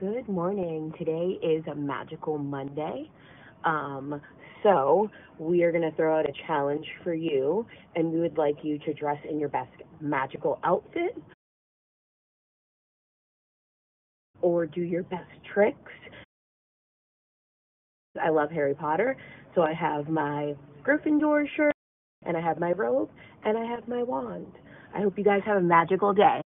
Good morning. Today is a magical Monday. So we are going to throw out a challenge for you, and we would like you to dress in your best magical outfit or do your best tricks. I love Harry Potter, so I have my Gryffindor shirt, and I have my robe, and I have my wand. I hope you guys have a magical day.